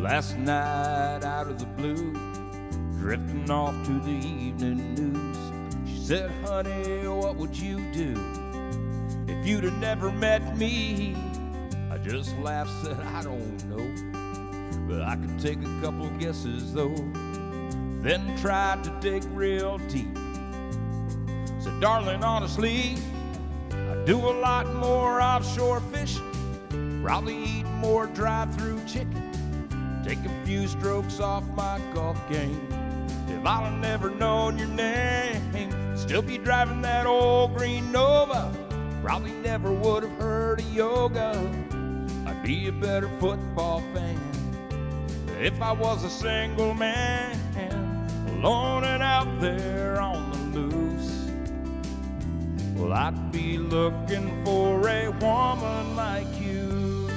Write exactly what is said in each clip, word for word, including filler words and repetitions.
Last night out of the blue, drifting off to the evening news, she said, honey, what would you do if you'd have never met me? I just laughed, said, I don't know, but I could take a couple guesses though. Then tried to dig real deep. Said, darling, honestly, I do a lot more offshore fishing, probably eat more drive-through chicken, take a few strokes off my golf game. If I'd have never known your name, still be driving that old green Nova, probably never would have heard of yoga. I'd be a better football fan if I was a single man, alone and out there on the loose. Well, I'd be looking for a woman like you.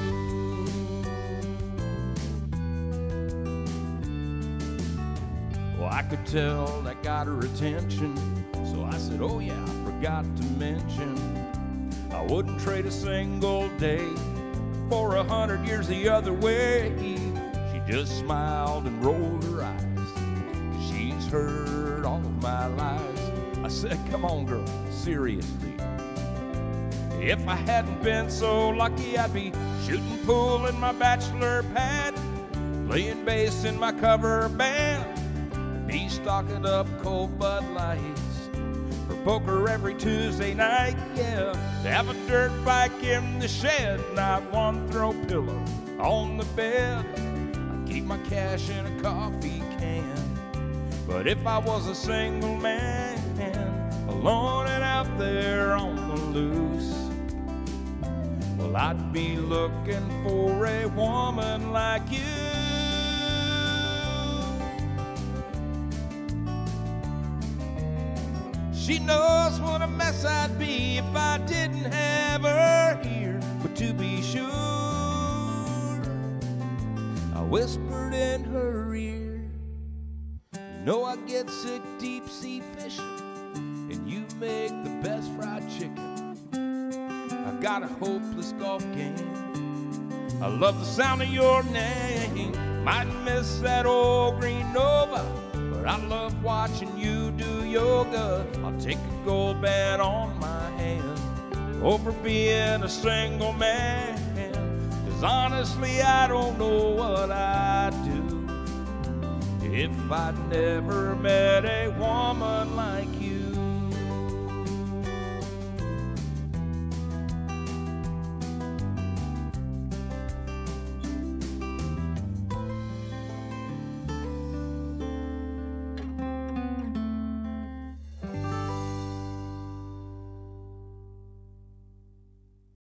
Well, I could tell that got her attention, so I said, oh yeah, I forgot to mention, I wouldn't trade a single day for a hundred years the other way. She just smiled and rolled her eyes. She's heard all of my lies. I said, come on, girl, seriously. If I hadn't been so lucky, I'd be shooting pool in my bachelor pad, playing bass in my cover band, be stocking up cold Bud Lights for poker every Tuesday night, yeah. To have a dirt bike in the shed, not one throw pillow on the bed. I keep my cash in a coffee can. But if I was a single man, alone and out there on the loose, well, I'd be looking for a woman like you. She knows what a mess I'd be if I didn't have her here. But to be sure, I whispered in her ear, you know I get sick deep sea fishing, and you make the best fried chicken. I got a hopeless golf game, I love the sound of your name. Might miss that old green Nova, but I love watching you do yoga. I'll take a gold band on my hand over being a single man, 'cause honestly I don't know what I'd do if I'd never met a woman like you.